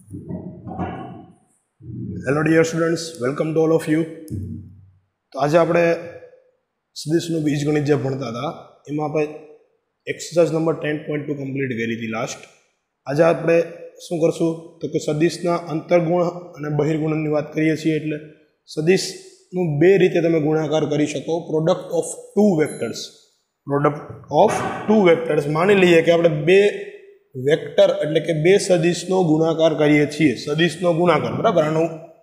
Hello dear students, welcome to all of you. તો આજે આપણે સદિશનું બીજગણિત જે ભણતા હતા એમાં આપણે એક્સરસાઇઝ નંબર 10.2 કમ્પ્લીટ કરી હતી લાસ્ટ. આજે આપણે શું કરશું તો કે સદિશના અંતર્ગુણ અને બહિર્ગુણની વાત કરીએ છીએ. એટલે સદિશનું બે રીતે તમે ગુણાકાર કરી શકો. પ્રોડક્ટ ઓફ ટુ વેક્ટર્સ માની લઈએ કે આપણે બે વેક્ટર એટલે કે બે સદિશનો ગુણાકાર કરીએ છીએ. સદિશનો ગુણાકાર, બરાબર, આનો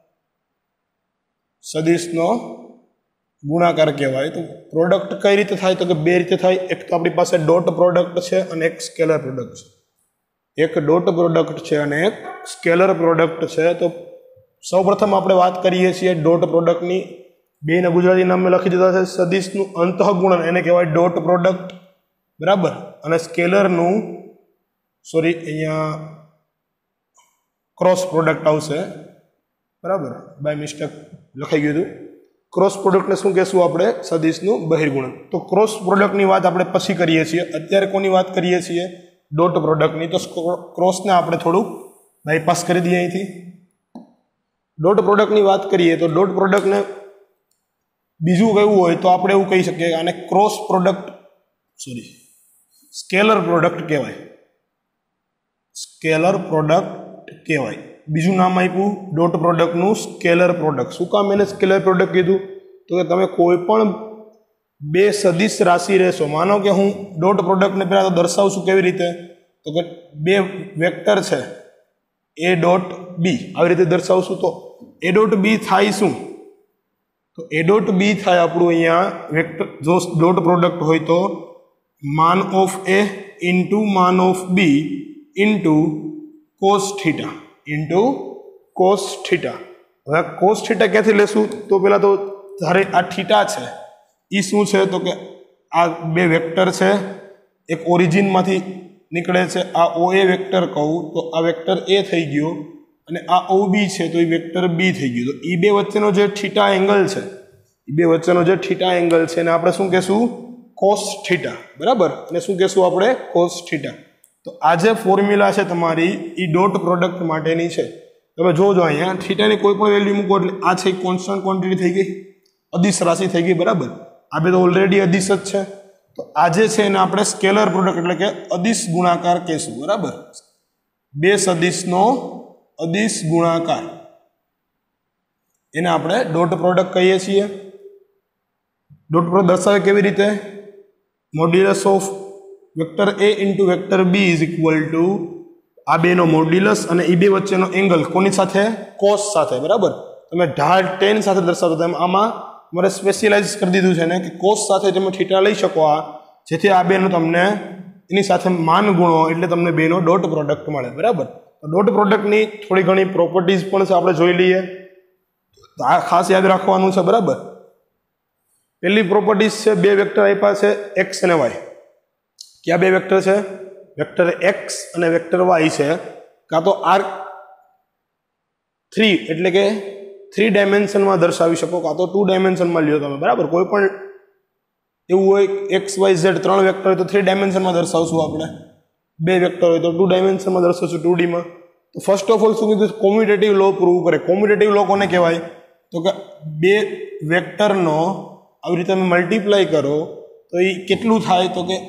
સદિશનો ગુણાકાર કહેવાય. તો પ્રોડક્ટ કઈ રીતે થાય તો કે બે રીતે થાય. એક તો આપણી પાસે ડોટ પ્રોડક્ટ છે અને એક સ્કેલર પ્રોડક્ટ છે. એક ડોટ પ્રોડક્ટ છે અને એક સ્કેલર પ્રોડક્ટ છે. તો સૌપ્રથમ આપણે વાત કરીએ છીએ ડોટ પ્રોડક્ટની. બેના ગુજરાતી નામ લખી દીધા છે. સદિશનું અંતઃગુણન એને કહેવાય ડોટ પ્રોડક્ટ, બરાબર. અને સ્કેલરનું અહીંયા ક્રોસ પ્રોડક્ટ આવશે, બરાબર, બાય મિસ્ટેક લખાઈ ગયું હતું. ક્રોસ પ્રોડક્ટને શું કહેશું આપણે? સદિશનું બહિર્ગુણન. તો ક્રોસ પ્રોડક્ટની વાત આપણે પછી કરીએ છીએ. અત્યારે કોની વાત કરીએ છીએ? ડોટ પ્રોડક્ટની. તો ક્રોસને આપણે થોડુંક બાયપાસ કરી દઈએ અહીંથી. ડોટ પ્રોડક્ટની વાત કરીએ તો ડોટ પ્રોડક્ટને બીજું કહેવું હોય તો આપણે એવું કહી શકીએ આને ક્રોસ પ્રોડક્ટ સ્કેલર પ્રોડક્ટ કહેવાય. સ્કેલર પ્રોડક્ટ કહેવાય. બીજું નામ આપ્યું ડોટ પ્રોડક્ટનું સ્કેલર પ્રોડક્ટ. શું કામ એને સ્કેલર પ્રોડક્ટ કીધું? તો કે તમે કોઈ પણ બે સદિશ રાશિ રહેશો. માનો કે હું ડોટ પ્રોડક્ટને પહેલાં તો દર્શાવશું કેવી રીતે તો કે બે વેક્ટર છે એ ડોટ બી, આવી રીતે દર્શાવશું. તો એ ડોટ બી થાય શું? તો એ ડોટ બી થાય આપણું અહીંયા વેક્ટર. જો ડોટ પ્રોડક્ટ હોય તો માન ઓફ એ ઇન્ટુ માન of B into cos theta into cos theta. હવે કોસ થીટા ક્યાંથી લેશું? તો પહેલાં તો ધારે આ થીટા છે એ શું છે તો કે આ બે વેક્ટર છે, એક ઓરિજિનમાંથી નીકળે છે. આ ઓ એ વેક્ટર કહું તો આ વેક્ટર એ થઈ ગયો અને આ ઓ બી છે તો એ વેક્ટર બી થઈ ગયું. તો એ બે વચ્ચેનો જે થીટા એંગલ છે, એ બે વચ્ચેનો જે થીટા એંગલ છે એને આપણે શું કહેશું? કોસ થીટા, બરાબર. અને શું કહેશું આપણે? Cos theta. તો આ જે ફોર્મ્યુલા છે તમારી એ ડોટ પ્રોડક્ટ માટેની છે. તમે જોજો અહીંયા થીટાની કોઈ પણ વેલ્યુ મૂકો એટલે આ છે કોન્સ્ટન્ટ ક્વોન્ટિટી થઈ ગઈ, અદિશ રાશિ થઈ ગઈ, બરાબર. આ બે તો ઓલરેડી અદિશ જ છે. તો આ જે છે એને આપણે સ્કેલર પ્રોડક્ટ એટલે કે અદિશ ગુણાકાર કહેશું, બરાબર. બે સદિશનો અદિશ ગુણાકાર એને આપણે ડોટ પ્રોડક્ટ કહીએ છીએ. ડોટ પ્રોડક્ટ દર્શાવે કેવી રીતે? Modulus of vector A into vector B is equal to આ બેનો મોડ્યુલસ અને એ બે વચ્ચેનો એંગલ કોની સાથે? કોસ સાથે, બરાબર. તમે ઢાળ ટેન સાથે દર્શાવતો તેમ આમાં તમારે સ્પેશિયલાઇઝ કરી દીધું છે ને કે કોસ સાથે તમે થીટા લઈ શકો આ, જેથી આ બેનો તમને એની સાથે માન ગુણો એટલે તમને બેનો ડોટ પ્રોડક્ટ મળે, બરાબર. ડોટ પ્રોડક્ટની થોડી ઘણી પ્રોપર્ટીઝ પણ છે, આપણે જોઈ લઈએ. તો આ ખાસ યાદ રાખવાનું છે, બરાબર. પહેલી પ્રોપર્ટીઝ છે બે વેક્ટર આપ્યા છે એક્સ અને વાય. ક્યાં બે વેક્ટર છે? વેક્ટર એક્સ અને વેક્ટર વાય છે. કાં તો R3 એટલે કે 3 ડાયમેન્શનમાં દર્શાવી શકો, કાં તો 2 ડાયમેન્શનમાં લ્યો તમે, બરાબર. કોઈ પણ એવું હોય એક્સ વાય ઝેડ 3 વેક્ટર હોય તો 3 ડાયમેન્શનમાં દર્શાવશું આપણે. બે વેક્ટર હોય તો 2 ડાયમેન્શનમાં દર્શાવશું, 2Dમાં. તો ફર્સ્ટ ઓફ ઓલ શું કીધું? કોમ્યુટેટિવ લો પ્રૂવ કરે. કોમ્યુટેટિવ લો કોને કહેવાય? તો કે બે વેક્ટરનો આવી રીતે તમે મલ્ટીપ્લાય કરો તો એ કેટલું થાય તો કે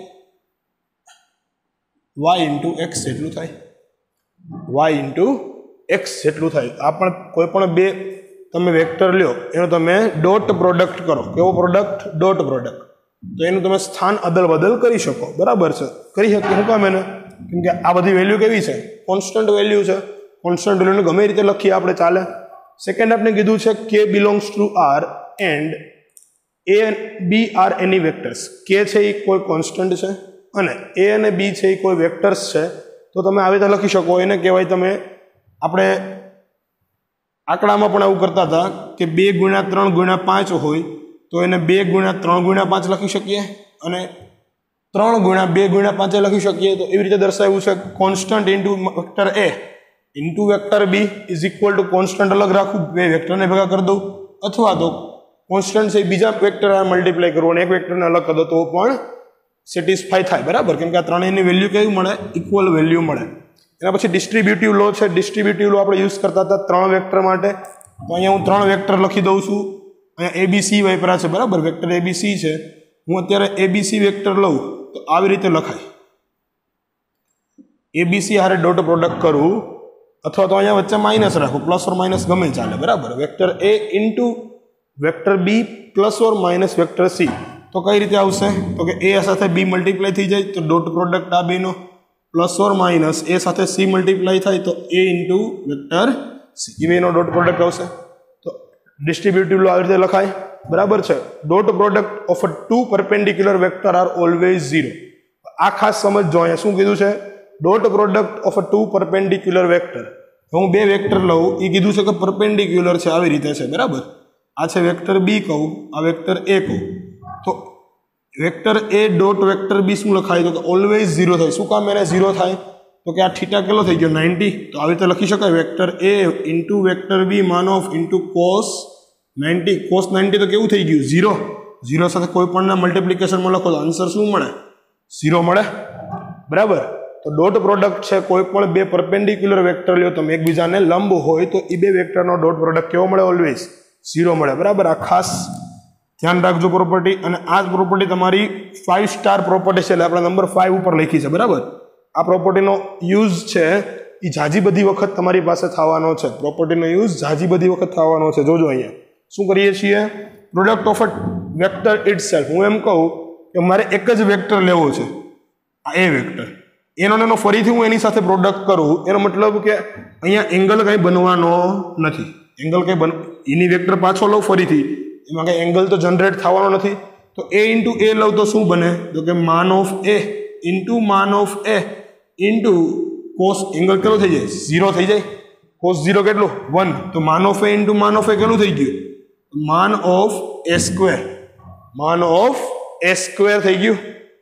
y ઇન્ટુ એક્સ જેટલું થાય. y ઇન્ટુ એક્સ જેટલું થાય. આ પણ કોઈ પણ બે તમે વેક્ટર લ્યો એનો તમે ડોટ પ્રોડક્ટ કરો. કેવો પ્રોડક્ટ? Dot product. તો એનું તમે સ્થાન અદલ બદલ કરી શકો, બરાબર છે. કરી શકીએ. શું કામ એને? કેમ કે આ બધી વેલ્યુ કેવી છે? કોન્સ્ટન્ટ વેલ્યુ છે. કોન્સ્ટન્ટ વેલ્યુને ગમે રીતે લખીએ આપણે, ચાલે. સેકન્ડ આપણે કીધું છે કે belongs to R and A and B are any vectors. કે છે એ કોઈ કોન્સ્ટન્ટ છે અને એ અને બી છે એ કોઈ વેક્ટર્સ છે. તો તમે આવી રીતે લખી શકો. એને કહેવાય તમે આપણે આંકડામાં પણ એવું કરતા હતા કે 2 ગુણ્યા 3 ગુણ્યા 5 હોય તો એને 2 ગુણ્યા 3 ગુણ્યા 5 લખી શકીએ અને 3 ગુણ્યા 2 ગુણ્યા 5 લખી શકીએ. તો એવી રીતે દર્શાવ્યું છે constant into vector A into vector B is equal to constant અલગ રાખું, બે વેક્ટરને ભેગા કરી દઉં, અથવા તો કોન્સ્ટન્ટ છે બીજા વેક્ટર મલ્ટીપ્લાય કરવું અને એક વેક્ટરને અલગ કરી દો તો પણ સેટિસ્ફાય થાય, બરાબર. કેમ કે આ ત્રણેયની વેલ્યુ કેવી મળે? ઇક્વલ વેલ્યુ મળે. એના પછી ડિસ્ટ્રીબ્યુટિવ લો છે. ડિસ્ટ્રીબ્યુટિવ લો આપણે યુઝ કરતા હતા 3 વેક્ટર માટે. તો અહીંયા હું 3 વેક્ટર લખી દઉં છું. અહીંયા એબીસી વાપરા છે, બરાબર. વેક્ટર એબીસી છે. હું અત્યારે એબીસી વેક્ટર લઉં તો આવી રીતે લખાય. એબીસી હારે ડોટ પ્રોડક્ટ કરું, અથવા તો અહીંયા વચ્ચે માઇનસ રાખું, પ્લસ ઓર માઇનસ ગમે ચાલે, બરાબર. Vector A into vector B plus or minus vector C. તો કઈ રીતે આવશે? તો કે એ સાથે બી મલ્ટીપ્લાય થઈ જાય તો ડોટ પ્રોડક્ટ આ બેનો પ્લસ ઓર માઇનસ એ સાથે સી મલ્ટીપ્લાય થાય તો એ ઇન્ટુ વેક્ટર સી, એ બેનો ડોટ પ્રોડક્ટ આવશે. તો ડિસ્ટ્રીબ્યુટિવ લો આવી રીતે લખાય, બરાબર છે. Dot product of a 2 perpendicular vector are always 0. આ ખાસ સમજજો. અહીંયા શું કીધું છે? Dot product of a 2 perpendicular vector. હું 2 વેક્ટર લઉં, એ કીધું છે કે પરપેન્ડિક્યુલર છે, આવી રીતે છે, બરાબર. આ છે વેક્ટર બી કહું, આ વેક્ટર એ કહું, તો vector A dot vector B શું લખાય? તો કે ઓલવેઝ 0 થાય. શું કામ એને 0 થાય? તો કે આ થીટા કેટલો થઈ ગયો? 90. તો આવી રીતે લખી શકાય, vector A into vector B માન ઓફ ઇન્ટુ કોસ 90. કોસ 90 તો કેવું થઈ ગયું? 0. 0 સાથે કોઈ પણના મલ્ટીપ્લિકેશનમાં લખો તો આન્સર શું મળે? 0 મળે, બરાબર. તો ડોટ પ્રોડક્ટ છે, કોઈ પણ 2 પરપેન્ડિક્યુલર વેક્ટર લ્યો તમે એકબીજાને લંબ હોય તો એ 2 વેક્ટરનો ડોટ પ્રોડક્ટ કેવો મળે? ઓલવેઝ 0 મળે, બરાબર. આ ખાસ ધ્યાન રાખજો પ્રોપર્ટી. અને આ જ પ્રોપર્ટી તમારી 5 સ્ટાર પ્રોપર્ટી છે, એટલે આપણે નંબર 5 ઉપર લખી છે, બરાબર. આ પ્રોપર્ટીનો યુઝ છે એ જાજી બધી વખત તમારી પાસે થવાનો છે. પ્રોપર્ટીનો યુઝ જાજી બધી વખત થવાનો છે. જોજો અહીંયા શું કરીએ છીએ? Product of a vector itself. હું એમ કહું કે મારે એક જ વેક્ટર લેવો છે, આ એ વેક્ટર, એનો ફરીથી હું એની સાથે પ્રોડક્ટ કરું, એનો મતલબ કે અહીંયા એંગલ કંઈ બનવાનો નથી. એંગલ કંઈ એની વેક્ટર પાછો લઉં ફરીથી, એમાં કંઈ એંગલ તો જનરેટ થવાનો નથી. તો એ ઇન્ટુ એ લઉં તો શું બને? તો કે માન ઓફ એ ઇન્ટુ માન of A into cos, angle કેટલો થઈ જાય? 0 થઈ જાય. કોસ 0 કેટલું? 1. તો માન ઓફ એ ઇન્ટુ માન ઓફ એ કેટલું થઈ ગયું? માન ઓફ એ સ્ક્વેર. માન ઓફ એ સ્ક્વેર થઈ ગયું,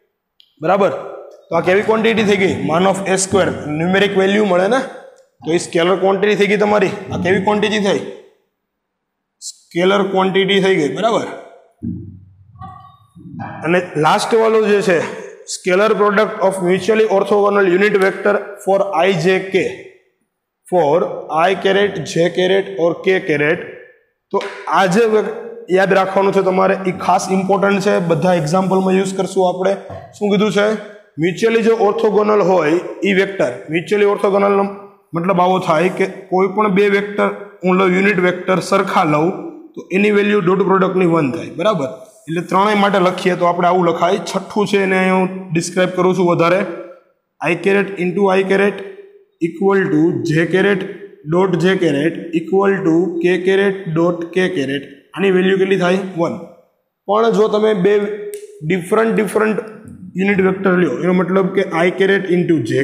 બરાબર. તો આ કેવી ક્વોન્ટિટી થઈ ગઈ? માન of A square. Numeric value મળે ને, તો એ સ્કેલર ક્વોન્ટિટી થઈ ગઈ તમારી. આ કેવી ક્વોન્ટિટી થઈ? સ્કેલર ક્વોન્ટિટી થઈ ગઈ, બરાબર. અને લાસ્ટ વાળું જે છે, scalar product of mutually orthogonal unit vector for I J K, for I caret J caret or K caret. તો આ જે યાદ રાખવાનું છે તમારે, એ ખાસ ઇમ્પોર્ટન્ટ છે. બધા એક્ઝામ્પલમાં યુઝ કરશું આપણે. શું કીધું છે? મ્યુચ્યુઅલી જો ઓર્થોગોનલ હોય એ વેક્ટર, મ્યુચ્યુઅલી ઓર્થોગોનલ મતલબ આવો થાય કે કોઈ પણ 2 વેક્ટર હું લઉં, યુનિટ વેક્ટર સરખા લઉં, તો એની વેલ્યુ ડોટ પ્રોડક્ટની 1 થાય, બરાબર. એટલે ત્રણેય માટે લખીએ તો આપણે આવું લખાય. છઠ્ઠું છે એને હું ડિસ્ક્રાઇબ કરું છું વધારે. I caret into I caret equal to J caret dot J caret equal to K caret dot K caret. આની વેલ્યુ કેટલી થાય? 1. પણ જો તમે 2 ડિફરન્ટ યુનિટ વેક્ટર લ્યો, એનો મતલબ કે I caret into J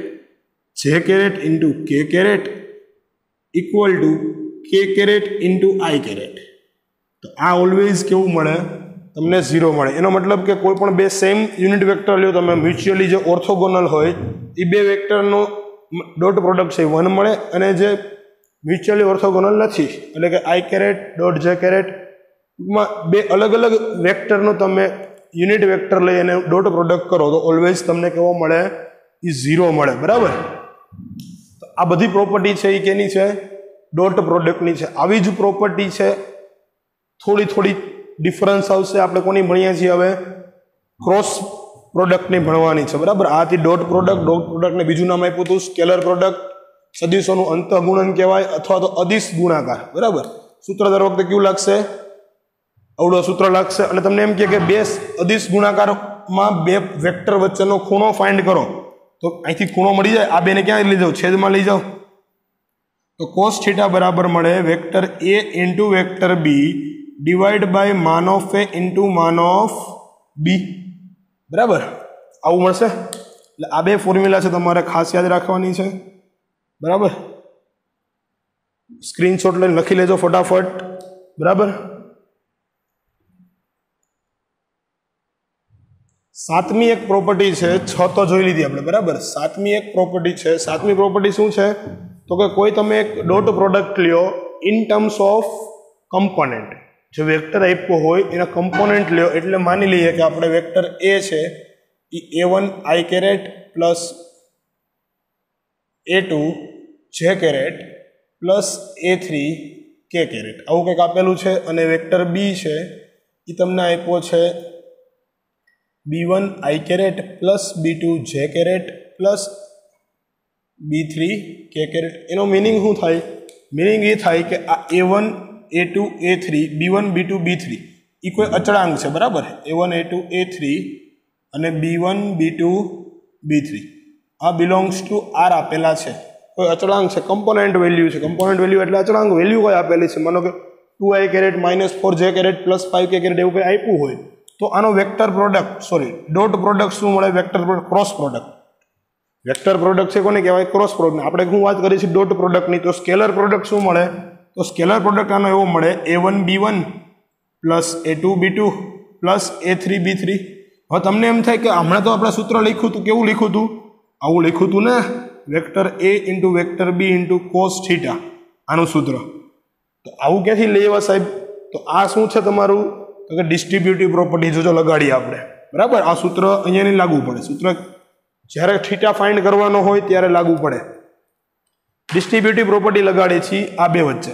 caret into K caret equal to K caret into I caret. તો આ ઓલવેઝ કેવું મળે? તમને 0 મળે. એનો મતલબ કે કોઈ પણ 2 સેમ યુનિટ વેક્ટર લ્યો તમે, મ્યુચ્યુઅલી જે ઓર્થોગોનલ હોય એ 2 વેક્ટરનો ડોટ પ્રોડક્ટ છે 1 મળે, અને જે મ્યુચ્યુઅલી ઓર્થોગોનલ નથી, એટલે કે I caret dot J caret માં 2 અલગ અલગ વેક્ટરનો તમે યુનિટ વેક્ટર લઈ અને ડોટ પ્રોડક્ટ કરો તો ઓલવેઝ તમને કેવો મળે? એ 0 મળે, બરાબર. તો આ બધી પ્રોપર્ટી છે એ કેની છે? ડોટ પ્રોડક્ટની છે. આવી જ પ્રોપર્ટી છે, થોડી ડિફરન્સ આવશે. આપણે કોની ભણીએ છીએ હવે? ક્રોસ પ્રોડક્ટની ભણવાની છે, બરાબર. આથી ડોટ પ્રોડક્ટને બીજું નામ આપ્યું હતું સ્કેલર પ્રોડક્ટ. સદિશોનું અંતઃગુણન કહેવાય, અથવા તો અદિશ ગુણાકાર, બરાબર. સૂત્ર દર વખતે કેવું લાગશે? અવળો સૂત્ર લાગશે. અને તમને એમ કહે કે 2 અદિશ ગુણાકારમાં 2 વેક્ટર વચ્ચેનો ખૂણો ફાઇન્ડ કરો, તો અહીંથી ખૂણો મળી જાય. આ બેને ક્યાં લઈ જાઓ? છેદમાં લઈ જાઓ. તો કોસ થીટા બરાબર મળે vector A into vector B divide by માન ઓફ એ ઇન્ટુ માન ઓફ બી, બરાબર. આવું મળશે. એટલે આ 2 ફોર્મ્યુલા છે, તમારે ખાસ યાદ રાખવાની છે, બરાબર. સ્ક્રીનશોટ લઈને લખી લેજો ફટાફટ, બરાબર. 7મી એક પ્રોપર્ટી છે, 6 તો જોઈ લીધી આપણે, બરાબર. 7મી એક પ્રોપર્ટી છે. 7મી પ્રોપર્ટી શું છે? તો કે કોઈ તમે એક ડોટ પ્રોડક્ટ લ્યો ઇન ટર્મ્સ ઓફ કમ્પોનન્ટ. જે વેક્ટર આપ્યો હોય એના કમ્પોનન્ટ લ્યો, એટલે માની લઈએ કે આપણે વેક્ટર એ છે એ a1 I caret plus A2 J caret plus A3 K caret આવું કંઈક આપેલું છે અને વેક્ટર B છે એ તમને આપ્યો છે B1 I caret plus B2 J caret plus B3 K caret એનો मीनिंग શું થાય मीनिंग એ થાય કે આ A1 A2 A3 B1 B2 B3 એ કોઈ અચળાંક છે બરાબર A1 A2 A3 અને B1 B2 B3 આ બિલોંગ્સ ટુ R આપેલા છે કોઈ અચળાંક છે કમ્પોનન્ટ વેલ્યુ છે કમ્પોનન્ટ વેલ્યુ એટલે અચળાંક વેલ્યુ કોઈ આપેલી છે માનો કે 2I caret minus 4J caret plus 5K caret એવું કંઈ આપ્યું હોય તો આનો vector product sorry dot product શું મળે vector product cross product vector product છે કોને કહેવાય ક્રોસ પ્રોડક્ટ આપણે હું વાત કરી છે ડોટ પ્રોડક્ટની તો સ્કેલર પ્રોડક્ટ શું મળે તો સ્કેલર પ્રોડક્ટ આનો એવો મળે A1 B1 plus A2 B2 plus A3 B3 હવે તમને એમ થાય કે હમણાં તો આપણે સૂત્ર લખ્યું હતું કેવું લખ્યું હતું આવું લખ્યું હતું ને vector A into vector B into cos theta આનું સૂત્ર તો આવું ક્યાંથી લેવા સાહેબ તો આ શું છે તમારું તો કે ડિસ્ટ્રીબ્યુટિવ પ્રોપર્ટી જો લગાડીએ આપણે બરાબર આ સૂત્ર અહીંયા નહીં લાગુ પડે સૂત્ર જ્યારે થીટા ફાઇન્ડ કરવાનો હોય ત્યારે લાગુ પડે ડિસ્ટ્રીબ્યુટિવ પ્રોપર્ટી લગાડીએ છીએ આ બે વચ્ચે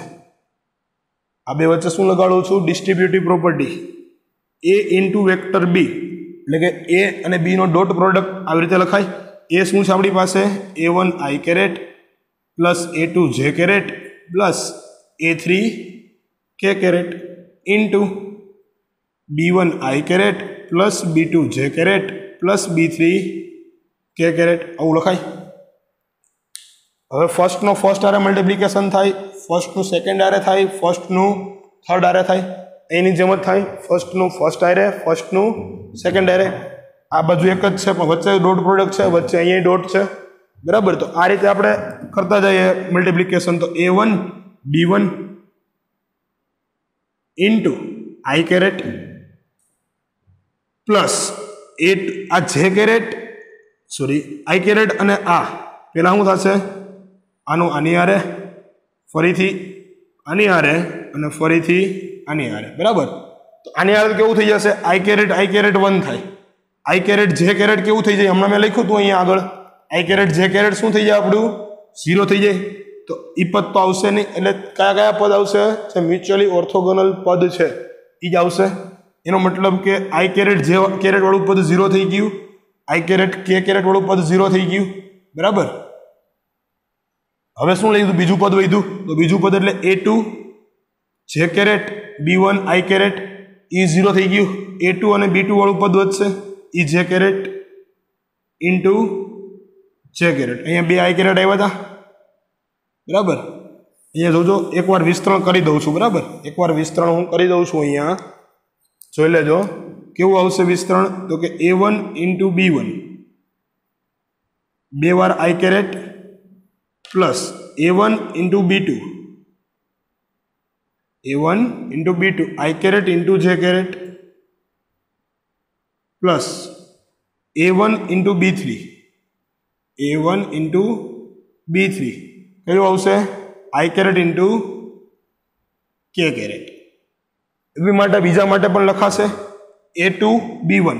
શું લગાડું છું distributive property A into vector B એટલે કે A અને B નો ડોટ પ્રોડક્ટ આવી રીતે લખાય A શું છે આપણી પાસે A1 I caret plus A2 J caret plus A3 K caret into B1 I caret plus B2 J caret plus B3 K caret આવું લખાય હવે ફર્સ્ટનો ફર્સ્ટ આરે મલ્ટીપ્લિકેશન થાય ફર્સ્ટનું સેકન્ડ આરે થાય ફર્સ્ટનું થર્ડ આરે થાય એની જેમ જ થાય ફર્સ્ટનું ફર્સ્ટ આરે ફર્સ્ટનું સેકન્ડ આરે આ બાજુ એક જ છે પણ વચ્ચે ડોટ પ્રોડક્ટ છે વચ્ચે અહીંયા ડોટ છે બરાબર તો આ રીતે આપણે કરતા જઈએ મલ્ટીપ્લિકેશન તો A1 B1 into I caret plus आ J caret sorry I caret અને આ પેલા શું થશે આનું આની આરે ફરીથી આની આરે અને ફરીથી આની આરે બરાબર તો આની આરે કેવું થઈ જશે I कैरेट 1 થાય I कैरेट J कैरेट કેવું થઈ જાય હમણાં મેં લખ્યું હતું અહીંયા આગળ I कैरेट J कैरेट શું થઈ જાય આપણું 0 થઈ જાય તો ઈ પદ તો આવશે નહીં એટલે કયા કયા પદ આવશે જે મ્યુચ્યુઅલી ઓર્થોગોનલ પદ છે ઈ જ આવશે એનો મતલબ કે I कैरेट J कैरेट વાળું પદ 0 થઈ ગયું I कैरेट K कैरेट વાળું પદ 0 થઈ ગયું બરાબર હવે શું લખ્યું બીજું પદ વધ્યું તો બીજું પદ એટલે A2 J caret B1 I caret ઈ 0 થઈ ગયું A2 અને B2 વાળું પદ વધશે ઈ J caret into J caret અહીંયા બે I कैरेट આવ્યા હતા બરાબર અહીંયા જોજો એકવાર વિસ્તરણ કરી દઉં છું બરાબર એકવાર વિસ્તરણ હું કરી દઉં છું અહીંયા જોઈ લેજો કેવું આવશે વિસ્તરણ તો કે A1 ઇન્ટુ B1 બે વાર I caret plus A1 into B2 A1 into B2 I caret into J caret plus A1 into B3 A1 into B3 क्यों आवशे I caret into K caret એ માટે બીજા માટે પણ લખાશે A2 B1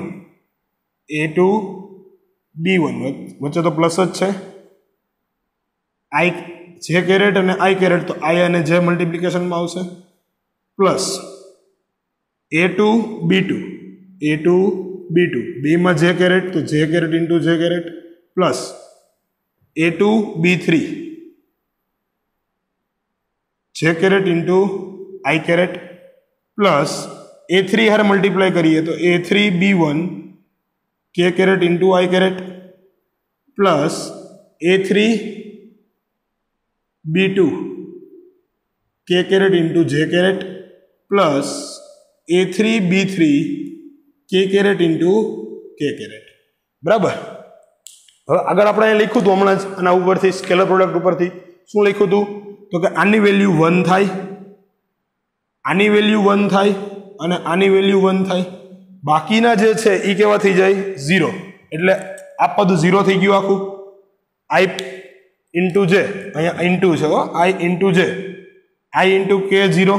વચ્ચે તો પ્લસ જ છે I J कैरेट અને I कैरेट तो I અને J મલ્ટીપ્લિકેશન માં આવશે પ્લસ A2 B2 B માં J कैरेट तो J caret into J caret plus A2 B3 J caret into I caret plus A3 हर मल्टीप्लाई करिए तो A3 B1 K caret into I caret plus A3 B2 K caret into J caret plus A3 B3 K caret into K caret बराबर હવે આગળ આપણે અહીં લખ્યું હતું હમણાં જ આના ઉપરથી સ્કેલર પ્રોડક્ટ ઉપરથી શું લખ્યું હતું તો કે આની વેલ્યુ 1 થાય આની વેલ્યુ 1 થાય અને આની વેલ્યુ 1 થાય બાકીના જે છે એ કેવા થઈ જાય 0 એટલે આ પદ 0 થઈ ગયું આખું I इंटू J अँ इंटू है I into J I into K 0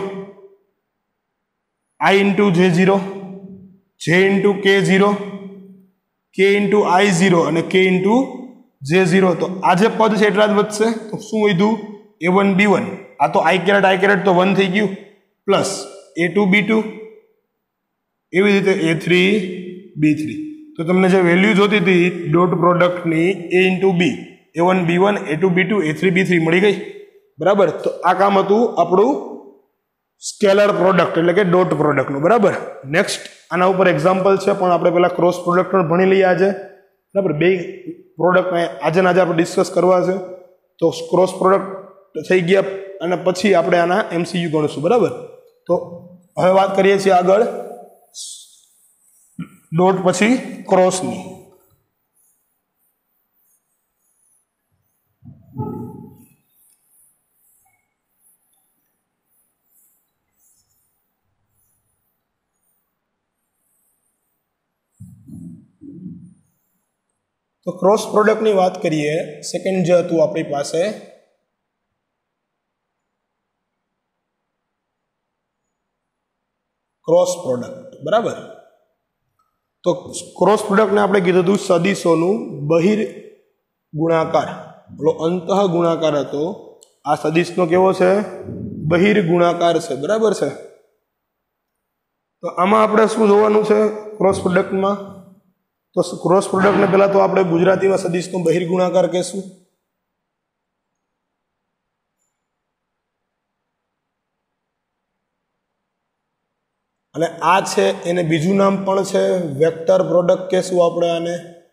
I into J 0 J into K 0 K into I 0 और K इंटू J0 તો આ જે પદ છે એટલા જ વધશે તો શું વધ્યું A1 B1 આ તો I કેરેટ તો 1 થઈ ગયું પ્લસ A2 B2 એવી રીતે A3 B3 તો તમને જે વેલ્યુ જોતી હતી ડોટ પ્રોડક્ટની A into B A1 B1 A2 B2 A3 B3 મળી ગઈ બરાબર તો આ કામ હતું આપણું સ્કેલર પ્રોડક્ટ એટલે કે ડોટ પ્રોડક્ટનું બરાબર નેક્સ્ટ આના ઉપર એક્ઝામ્પલ છે પણ આપણે પહેલા ક્રોસ પ્રોડક્ટ પણ ભણી લઈએ આજે બરાબર બે પ્રોડક્ટ આજે આપણે ડિસ્કસ કરવા છે તો ક્રોસ પ્રોડક્ટ થઈ ગયા અને પછી આપણે આના MCQ ગણીશું બરાબર તો હવે વાત કરીએ છીએ આગળ ડોટ પછી ક્રોસની તો ક્રોસ પ્રોડક્ટની વાત કરીએ સેકન્ડ જે હતું આપણી પાસે ક્રોસ પ્રોડક્ટ બરાબર તો ક્રોસ પ્રોડક્ટને આપણે કીધું હતું સદિશોનું બહિર ગુણાકાર પેલો અંતઃ ગુણાકાર હતો આ સદિશનો કેવો છે બહિર ગુણાકાર છે બરાબર છે તો આમાં આપણે શું જોવાનું છે ક્રોસ પ્રોડક્ટમાં તો ક્રોસ પ્રોડક્ટને પહેલા તો આપણે ગુજરાતીમાં સદિશનો બહિર ગુણાકાર કહેશું અને આ છે એને બીજું નામ પણ છે વેક્ટર પ્રોડક્ટ કહેશું આપણે આને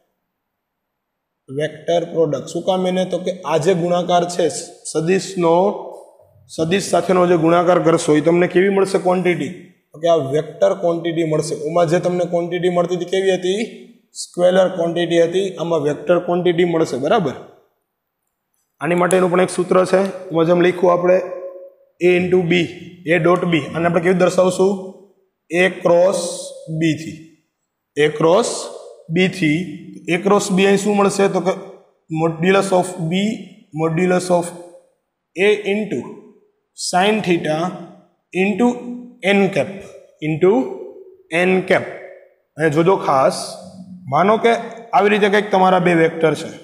વેક્ટર પ્રોડક્ટ શું કામ એને તો કે આ જે ગુણાકાર છે સદિશ સાથેનો જે ગુણાકાર કરશો એ તમને કેવી મળશે ક્વોન્ટિટી તો કે આ વેક્ટર ક્વોન્ટિટી મળશે ઓમાં જે તમને ક્વોન્ટિટી મળતી હતી કેવી હતી સ્કેલર ક્વોન્ટિટી હતી આમાં વેક્ટર ક્વોન્ટિટી મળશે બરાબર આની માટેનું પણ એક સૂત્ર છે એમાં જેમ લખ્યું આપણે A into B A dot B અને આપણે કેવી દર્શાવશું A ક્રોસ બી થી A ક્રોસ બી થી A ક્રોસ બી અહીં શું મળશે તો કે modulus of B modulus of A into sine theta into n cap અને જોજો ખાસ માનો કે આવી રીતે કંઈક તમારા બે વેક્ટર છે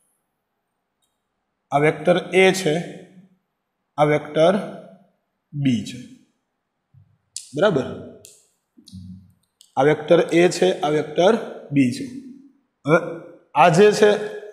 આ વેક્ટર A છે આ વેક્ટર B છે બરાબર આ વેક્ટર A છે આ વેક્ટર B છે હવે આ જે છે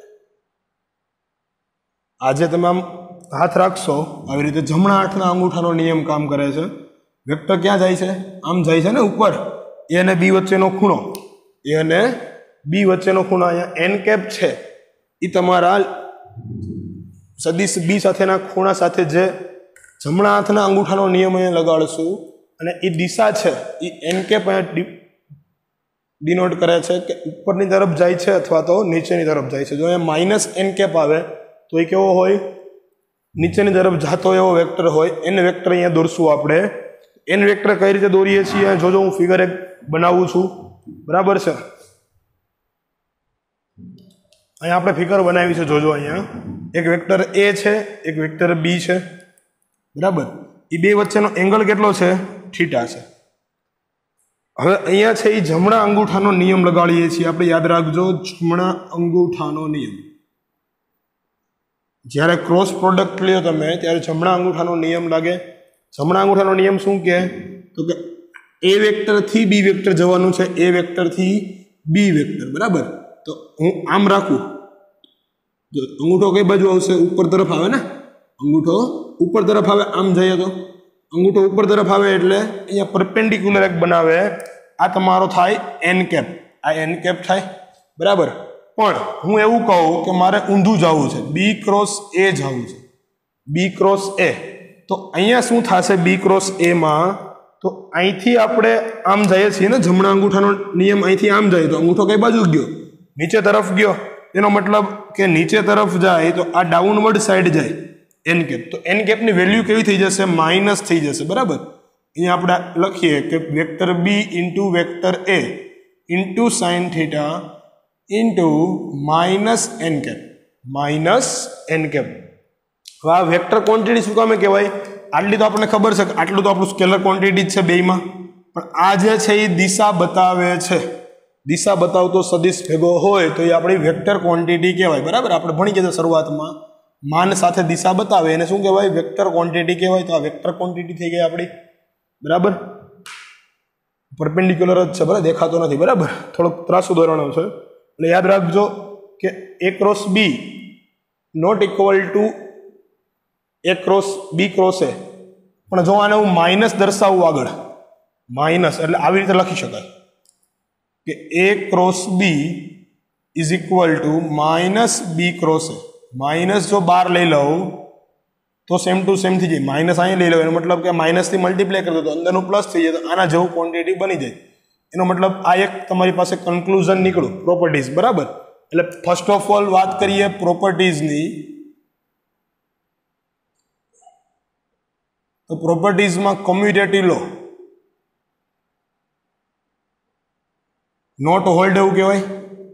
આજે તમે આમ હાથ રાખશો આવી રીતે જમણા હાથના અંગૂઠાનો નિયમ કામ કરે છે વેક્ટર ક્યાં જાય છે આમ જાય છે ને ઉપર A અને B વચ્ચેનો ખૂણો A અને B વચ્ચેનો ખૂણો અહીંયા n કેપ છે એ તમારા સદિશ B સાથેના ખૂણા સાથે જે જમણા હાથના અંગૂઠાનો નિયમ અહીંયા લગાડશું અને એ દિશા છે એ n કેપ અહીંયા ડિનોટ કરે છે કે ઉપરની તરફ જાય છે અથવા તો નીચેની તરફ જાય છે જો અહીંયા માઇનસ n કેપ આવે તો એ કેવો હોય નીચેની તરફ જતો એવો વેક્ટર હોય n વેક્ટર અહીંયા દોરશું આપણે n વેક્ટર કઈ રીતે દોરીએ છીએ જોજો હું ફિગર એક બનાવું છું બરાબર છે અહીંયા આપણે ફિગર બનાવી છે જોજો અહીંયા એક વેક્ટર A છે એક વેક્ટર B છે બરાબર એ બે વચ્ચેનો એંગલ કેટલો છે થીટા છે હવે અહીંયા છે એ જમણા અંગૂઠાનો નિયમ લગાડીએ છીએ આપણે યાદ રાખજો જમણા અંગૂઠાનો નિયમ જ્યારે ક્રોસ પ્રોડક્ટ લ્યો તમે ત્યારે જમણા અંગૂઠાનો નિયમ લાગે જમણા અંગૂઠાનો નિયમ શું કહે તો કે A વેક્ટર થી B વેક્ટર જવાનું છે A વેક્ટર થી B વેક્ટર બરાબર તો હું આમ રાખું જો અંગૂઠો કઈ બાજુ આવશે ઉપર તરફ આવે ને અંગૂઠો ઉપર તરફ આવે આમ જઈએ તો અંગૂઠો ઉપર તરફ આવે એટલે અહીંયા પરપેન્ડિક્યુલર એક બનાવે આ તમારો થાય n કેપ આ n કેપ થાય બરાબર પણ હું એવું કહું કે મારે ઊંધું જવું છે B ક્રોસ A જવું છે B ક્રોસ A તો અહીંયા શું થશે B ક્રોસ A માં તો અહીંથી આપણે આમ જઈએ છીએ ને જમણા અંગૂઠાનો નિયમ અહીંથી આમ જાય તો અંગૂઠો કઈ બાજુ ગયો નીચે તરફ ગયો એનો મતલબ કે નીચે તરફ જાય તો આ ડાઉનવર્ડ સાઈડ જાય n કેપ તો n કેપની વેલ્યુ કેવી થઈ જશે માઇનસ થઈ જશે બરાબર અહીંયા આપણે લખીએ કે vector B into vector A into sine theta into minus n cap હવે આ વેક્ટર ક્વોન્ટિટી શું કામે કહેવાય આટલી તો આપણને ખબર છે કે આટલું તો આપણું સ્કેલર ક્વોન્ટિટી જ છે બેયમાં પણ આ જે છે એ દિશા બતાવે છે દિશા બતાવતો સદિશ ભેગો હોય તો એ આપણી વેક્ટર ક્વોન્ટિટી કહેવાય, બરાબર. આપણે ભણી ગયા શરૂઆતમાં, માન સાથે દિશા બતાવે એને શું કહેવાય? વેક્ટર ક્વોન્ટિટી કહેવાય. તો આ વેક્ટર ક્વોન્ટિટી થઈ ગઈ આપણી, બરાબર. પરપેન્ડિક્યુલર જ છે, બરાબર, દેખાતો નથી, બરાબર. થોડોક ત્રાસુ ધોરણો છે એટલે યાદ રાખજો કે A cross B not equal to A cross B cross A. પણ જો આને હું માઇનસ દર્શાવું આગળ, માઇનસ એટલે આવી રીતે લખી શકાય કે A cross B is equal to minus B cross A. Minus જો બાર લઈ લઉં તો સેમ ટુ સેમ થઈ જાય, માઇનસ અહીં લઈ લો એનો મતલબ કે માઇનસથી મલ્ટીપ્લાય કરી દો તો અંદરનું પ્લસ થઈ જાય, તો આના જેવું ક્વોન્ટિટી બની જાય. એનો મતલબ આ એક તમારી પાસે કન્ક્લુઝન નીકળ્યું પ્રોપર્ટીઝ, બરાબર. એટલે ફર્સ્ટ ઓફ ઓલ વાત કરીએ પ્રોપર્ટીઝની, તો પ્રોપર્ટીઝમાં કમ્યુટેટિવ લો નોટ હોલ્ડ એવું કહેવાય.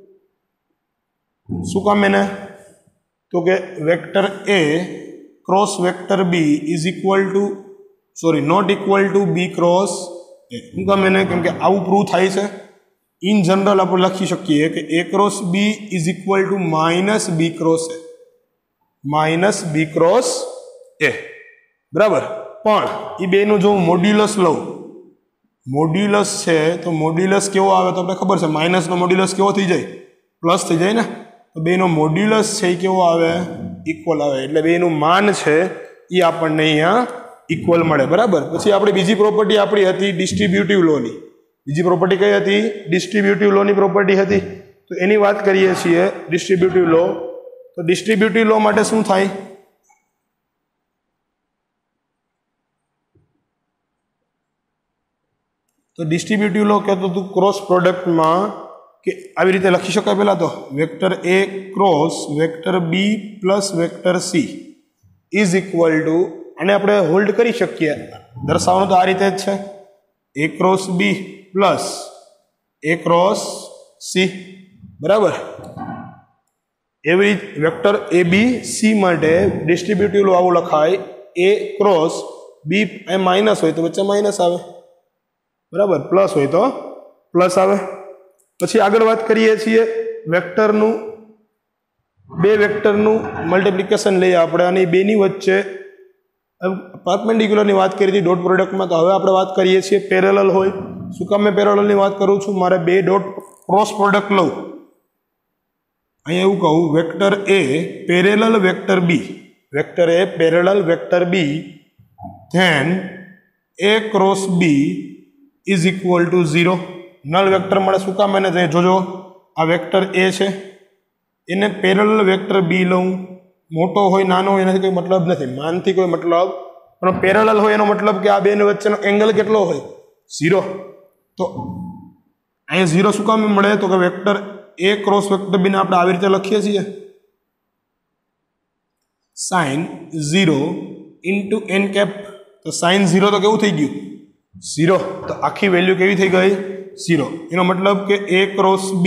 શું કામ એને? તો કે vector A cross vector B is equal to not equal to B cross A. શું કામ એને? કેમ કે આવું પ્રૂવ થાય છે. ઇન જનરલ આપણે લખી શકીએ કે A cross B is equal to minus B cross A, minus B cross A, બરાબર. પણ એ બેનું જો મોડ્યુલસ લઉં, મોડ્યુલસ છે તો મોડ્યુલસ કેવો આવે તો આપણે ખબર છે, માઇનસનો મોડ્યુલસ કેવો થઈ જાય? પ્લસ થઈ જાય ને. તો બેનો મોડ્યુલસ છે એ કેવો આવે? ઇક્વલ આવે. એટલે બેનું માન છે એ આપણને અહીંયા ઇક્વલ મળે, બરાબર. પછી આપણી બીજી પ્રોપર્ટી આપણી હતી ડિસ્ટ્રીબ્યુટિવ લોની. બીજી પ્રોપર્ટી કઈ હતી? ડિસ્ટ્રીબ્યુટિવ લોની પ્રોપર્ટી હતી. તો એની વાત કરીએ છીએ ડિસ્ટ્રીબ્યુટિવ લો. તો ડિસ્ટ્રીબ્યુટિવ લો માટે શું થાય? તો ડિસ્ટ્રીબ્યુટિવ લો કહેતો હતું ક્રોસ પ્રોડક્ટમાં કે આવી રીતે લખી શકાય. પહેલાં તો vector A cross vector B plus vector C is equal to, અને આપણે હોલ્ડ કરી શકીએ, દર્શાવવાનું તો આ રીતે જ છે, A cross B plus A cross C, બરાબર. એવી વેક્ટર AB C માટે ડિસ્ટ્રીબ્યુટિવ લો આવું લખાય, A ક્રોસ B એ માઇનસ હોય તો વચ્ચે માઇનસ આવે, બરાબર, પ્લસ હોય તો પ્લસ આવે. પછી આગળ વાત કરીએ છીએ વેક્ટરનું, બે વેક્ટરનું મલ્ટિપ્લિકેશન લઈએ આપણે અને બેની વચ્ચે પરપેન્ડિક્યુલરની વાત કરી હતી ડોટ પ્રોડક્ટમાં. તો હવે આપણે વાત કરીએ છીએ પેરેલલ હોય. શું કામ મેં પેરેલલની વાત કરું છું? મારે બે ડોટ ક્રોસ પ્રોડક્ટ લઉં, અહીંયા એવું કહું vector A parallel vector B, vector A parallel vector B, then A cross B is equal to 0. Null vector મળે. શું કામ? એને જોજો આ વેક્ટર A છે એને પેરેલલ વેક્ટર B લઉં, મોટો હોય નાનો હોય એનાથી કોઈ મતલબ નથી, માનથી કોઈ મતલબ, પણ પેરેલલ હોય એનો મતલબ કે આ બેની વચ્ચેનો એંગલ કેટલો હોય? 0. તો અહીંયા 0 શું કામ મળે? તો કે vector A cross vector B ને આપણે આવી રીતે લખીએ છીએ સાઇન 0 ઇન્ટુ n કેપ. તો સાઇન 0 તો કેવું થઈ ગયું? 0. તો આખી વેલ્યુ કેવી થઈ ગઈ? 0. એનો મતલબ કે A ક્રોસ B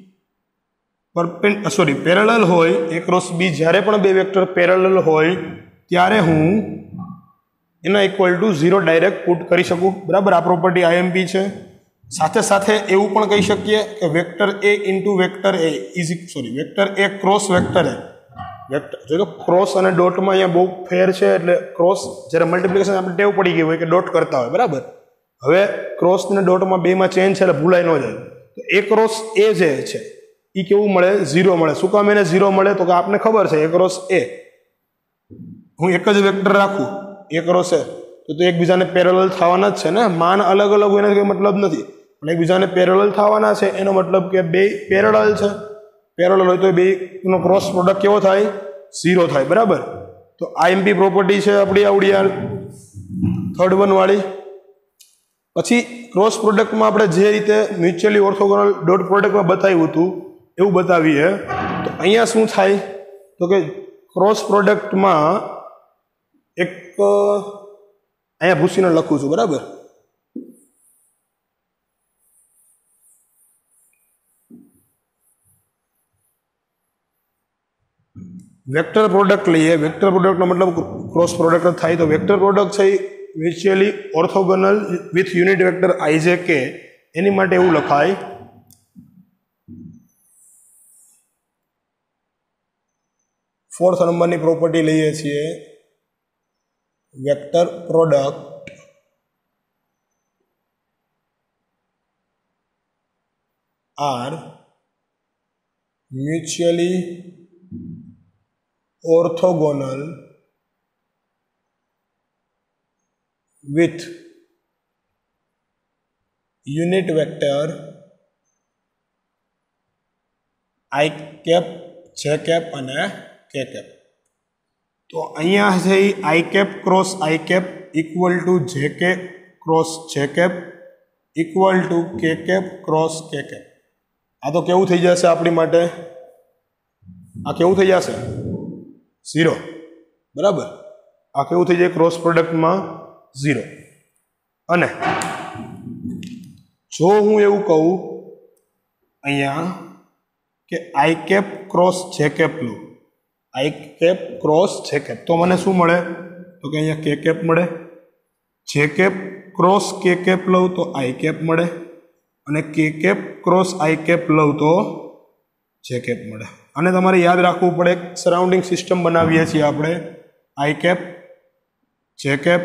પેરેલલ હોય, A ક્રોસ B જ્યારે પણ બે વેક્ટર પેરેલલ હોય ત્યારે હું એના ઇક્વલ ટુ 0 ડાયરેક્ટ પુટ કરી શકું, બરાબર. આ પ્રોપર્ટી IMP છે. સાથે સાથે એવું પણ કહી શકીએ કે vector A into vector A vector A cross vector A. Vector જો ક્રોસ અને ડોટમાં અહીંયા બહુ ફેર છે, એટલે ક્રોસ જ્યારે મલ્ટિપ્લિકેશન આપણે ટેવ પડી ગઈ હોય કે ડોટ કરતા હોય, બરાબર. હવે ક્રોસ અને ડોટમાં બેમાં ચેન્જ છે એટલે ભૂલાઈ ન જાય. તો A ક્રોસ A જે છે એ કેવું મળે? 0 મળે. શું કામ એને 0 મળે? તો કે આપને ખબર છે A ક્રોસ A હું એક જ વેક્ટર રાખું A ક્રોસ A તો એકબીજાને પેરેલલ થવાના જ છે ને. માન અલગ અલગ હોય એનો કોઈ મતલબ નથી, પણ એકબીજાને પેરેલલ થવાના છે એનો મતલબ કે બે પેરેલલ છે. પેરેલલ હોય તો બેનો ક્રોસ પ્રોડક્ટ કેવો થાય? 0 થાય, બરાબર. તો IMP પ્રોપર્ટી છે આપણી આવડી થર્ડ વન વાળી. પછી ક્રોસ પ્રોડક્ટમાં આપણે જે રીતે મ્યુચ્યુઅલી ઓર્થોગોનલ ડોટ પ્રોડક્ટમાં બતાવ્યું હતું એવું બતાવીએ. તો અહીંયા શું થાય? તો કે ક્રોસ પ્રોડક્ટમાં એક અહીંયા ભૂસીને લખું છું, બરાબર. વેક્ટર પ્રોડક્ટ લઈએ. વેક્ટર પ્રોડક્ટનો મતલબ ક્રોસ પ્રોડક્ટ થાય. તો વેક્ટર પ્રોડક્ટ છે mutually orthogonal with unit vector IJK. એની માટે એવું લખાય फोर्थ नंबर की प्रॉपर्टी लीए छे vector product are mutually orthogonal with unit vector I cap, J cap અને K cap. તો અહીંયા છે I cap cross I cap equal to J cap cross J cap equal to K cap cross K cap. આ તો કેવું થઈ જશે આપણી માટે? આ કેવું થઈ જશે? 0. બરાબર. આ કેવું થઈ જાય ક્રોસ પ્રોડક્ટમાં? 0. અને જો હું એવું કહું અહીંયા કે I cap cross J cap law, I cap cross J cap, તો મને શું મળે? તો કે અહીંયા K cap મળે. J cap cross K cap લઉં તો I cap મળે અને K cap cross I cap લઉં તો J cap મળે. અને તમારે યાદ રાખવું પડે સરાઉન્ડિંગ સિસ્ટમ બનાવીએ છીએ આપણે I cap, J cap,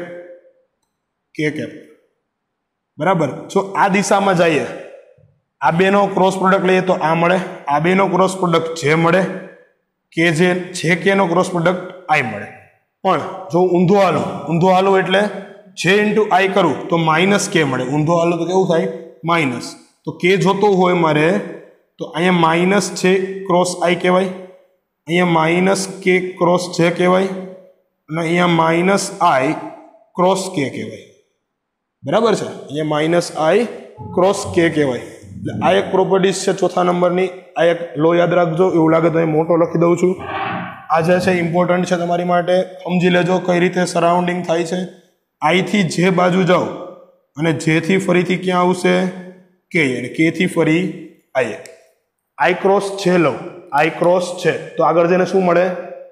K cap. બરાબર. જો આ દિશામાં જઈએ, આ બેનો ક્રોસ પ્રોડક્ટ લઈએ તો આ મળે, આ બેનો ક્રોસ પ્રોડક્ટ જે મળે, કે જે કે નો ક્રોસ પ્રોડક્ટ I મળે. પણ જો ઊંધો હાલું એટલે જે ઇન્ટુ I કરું તો માઇનસ કે મળે. ઊંધો હાલું તો કેવું થાય? માઇનસ. તો કે જોતો હોય મારે તો અહીંયા માઇનસ છે ક્રોસ I કહેવાય, અહીંયા માઇનસ કે ક્રોસ જે કહેવાય અને અહીંયા માઇનસ I ક્રોસ કે કહેવાય. બરાબર છે? અહીંયા માઇનસ I ક્રોસ કે કહેવાય. એટલે આ એક પ્રોપર્ટીઝ છે ચોથા નંબરની. આ એક લો યાદ રાખજો, એવું લાગે તો અહીં મોટો લખી દઉં છું. આ જે છે ઇમ્પોર્ટન્ટ છે તમારી માટે. સમજી લેજો કઈ રીતે સરાઉન્ડિંગ થાય છે. I થી જે બાજુ જાઓ અને જે થી ફરીથી ક્યાં આવશે? કે. અને કે થી ફરી I ક્રોસ છે લઉં, I ક્રોસ છે તો આગળ જઈને શું મળે?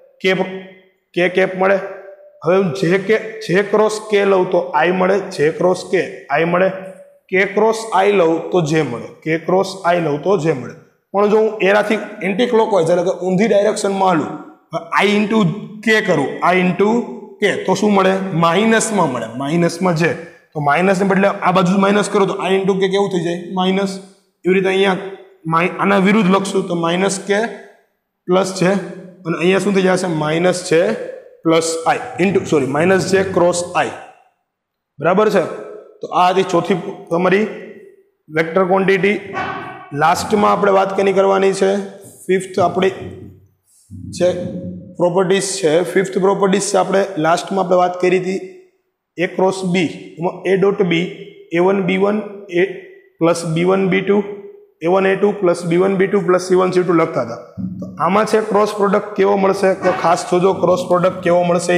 કે કેપ મળે. હવે જે ક્રોસ કે લઉં તો I મળે, જે ક્રોસ કે I મળે, કે ક્રોસ I લઉં તો જે મળે, કે ક્રોસ I લઉં તો જે મળે. પણ જો હું એનાથી એન્ટી ક્લોકવાઇઝ એટલે કે ઊંધી ડાયરેક્શનમાં હાલું, I ઇન્ટુ કે કરું, I ઇન્ટુ કે તો શું મળે? માઇનસમાં મળે. માઇનસમાં જે તો માઇનસને બદલે આ બાજુ માઇનસ કરો તો I ઇન્ટુ કે કેવું થઈ જાય? માઇનસ. એવી રીતે અહીંયા આના વિરુદ્ધ લખશું તો માઇનસ કે પ્લસ છે અને અહીંયા શું થઈ જશે? માઇનસ છે પ્લસ I ઇન્ટુ માઇનસ છે ક્રોસ I. બરાબર છે? તો આ હતી ચોથી તમારી વેક્ટર ક્વોન્ટિટી. લાસ્ટમાં આપણે વાત કેની કરવાની છે? ફિફ્થ આપણી જે પ્રોપર્ટીઝ છે, ફિફ્થ પ્રોપર્ટીઝ છે આપણે લાસ્ટમાં આપણે વાત કરી હતી A ક્રોસ B, એમાં A dot B A1 B1 A plus B1 B2 A1 A2 plus B1 B2 plus C1 C2 લખતા હતા. તો આમાં છે ક્રોસ પ્રોડક્ટ કેવો મળશે? તો ખાસ જોજો ક્રોસ પ્રોડક્ટ કેવો મળશે.